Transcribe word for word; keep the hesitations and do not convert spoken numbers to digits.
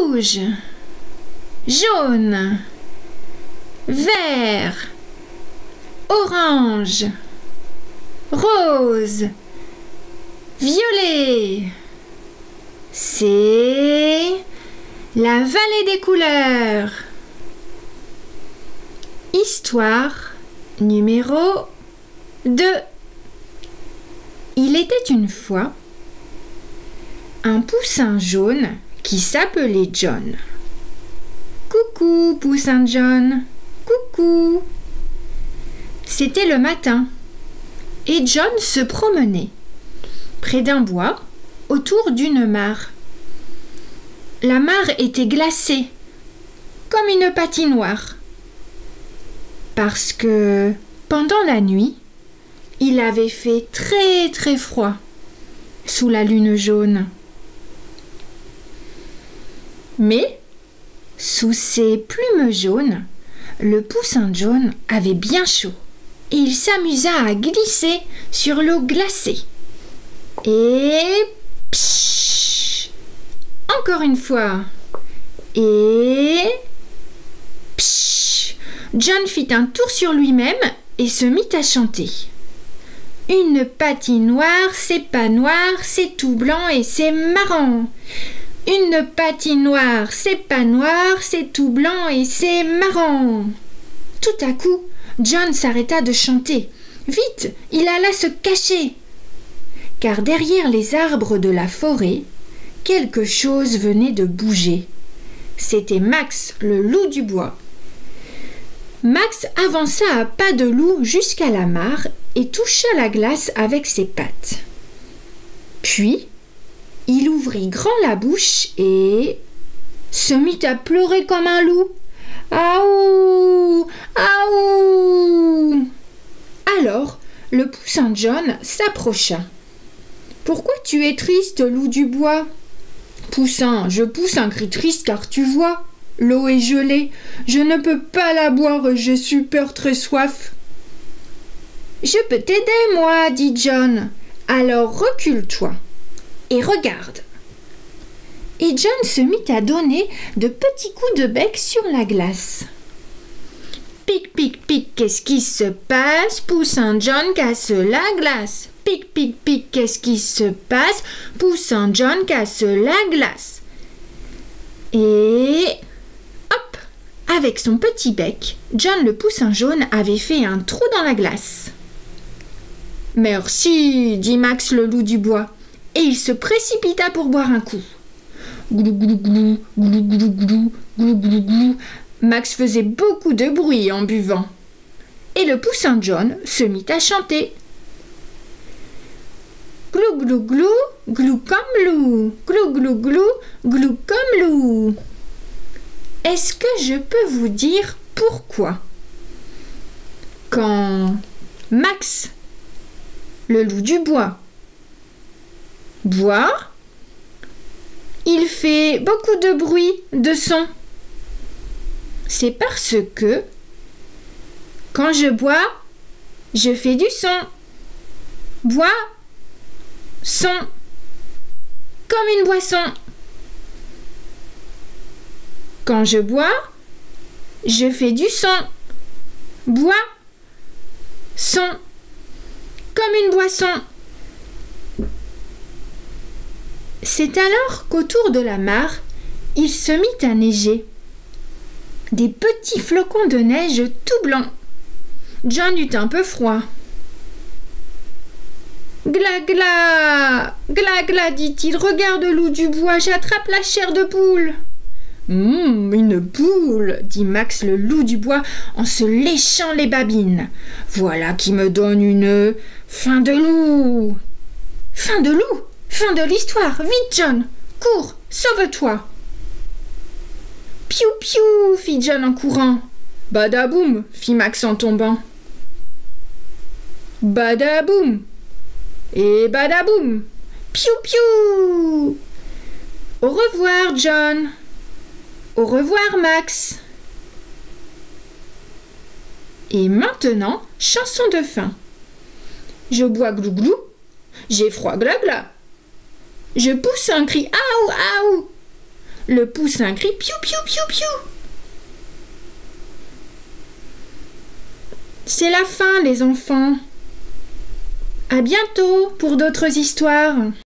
rouge, jaune, vert, orange, rose, violet. C'est la vallée des couleurs. Histoire numéro deux. Il était une fois un poussin jaune qui s'appelait John. Coucou, poussin John. Coucou. C'était le matin et John se promenait près d'un bois autour d'une mare. La mare était glacée comme une patinoire parce que pendant la nuit, il avait fait très très froid sous la lune jaune. Mais sous ses plumes jaunes, le poussin John avait bien chaud et il s'amusa à glisser sur l'eau glacée. Et pshhh, encore une fois. Et pshhh, John fit un tour sur lui-même et se mit à chanter. Une patinoire, c'est pas noir, c'est tout blanc et c'est marrant. Une patinoire, c'est pas noir, c'est tout blanc et c'est marrant. Tout à coup, John s'arrêta de chanter. Vite, il alla se cacher. Car derrière les arbres de la forêt, quelque chose venait de bouger. C'était Max, le loup du bois. Max avança à pas de loup jusqu'à la mare et toucha la glace avec ses pattes. Puis, il ouvrit grand la bouche et se mit à pleurer comme un loup. Aouh! Aouh! Alors, le poussin John s'approcha. « Pourquoi tu es triste, loup du bois ?»« Poussin, je pousse un cri triste car tu vois, l'eau est gelée. Je ne peux pas la boire et j'ai super très soif. »« Je peux t'aider, moi, dit John. Alors recule-toi et regarde. » Et John se mit à donner de petits coups de bec sur la glace. Pic, pic, pic, qu'est-ce qui se passe? Poussin John casse la glace. Pic, pic, pic, qu'est-ce qui se passe? Poussin John casse la glace. Et hop, avec son petit bec, John le poussin jaune avait fait un trou dans la glace. Merci, dit Max le loup du bois, et il se précipita pour boire un coup. Glou, glou, glou, glou, glou, glou, glou, glou, glou. Max faisait beaucoup de bruit en buvant. Et le poussin John se mit à chanter. Glou, glou, glou, glou comme loup. Glou, glou, glou, glou comme loup. Est-ce que je peux vous dire pourquoi? Quand Max, le loup du bois, boit, il fait beaucoup de bruit, de son. C'est parce que quand je bois, je fais du son. Bois, son, comme une boisson. Quand je bois, je fais du son. Bois, son, comme une boisson. C'est alors qu'autour de la mare, il se mit à neiger. Des petits flocons de neige tout blancs. John eut un peu froid. Gla gla, gla gla, dit-il, regarde loup du bois, j'attrape la chair de poule. Hum, une poule, dit Max le loup du bois en se léchant les babines. Voilà qui me donne une faim de loup. Faim de loup? Fin de l'histoire. Vite, John. Cours, sauve-toi. Piou, piou, fit John en courant. Badaboum, fit Max en tombant. Badaboum. Et badaboum. Piou, piou. Au revoir, John. Au revoir, Max. Et maintenant, chanson de fin. Je bois glou-glou. J'ai froid gla-gla. Je pousse un cri « Aouh, aouh !» Le poussin crie piou piou piou piou. C'est la fin, les enfants. À bientôt pour d'autres histoires.